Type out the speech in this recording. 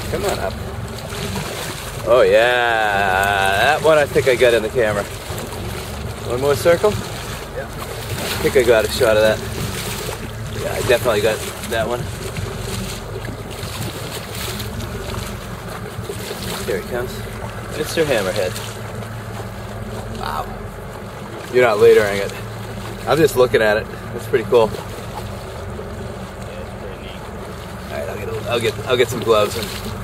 Come on up. Oh yeah, that one I think I got in the camera. One more circle? Yeah. I think I got a shot of that. Yeah, I definitely got that one. Here he comes. Mr. Hammerhead. Wow. You're not ladering it. I'm just looking at it. That's pretty cool. Yeah, it's pretty neat. Alright, I'll get some gloves and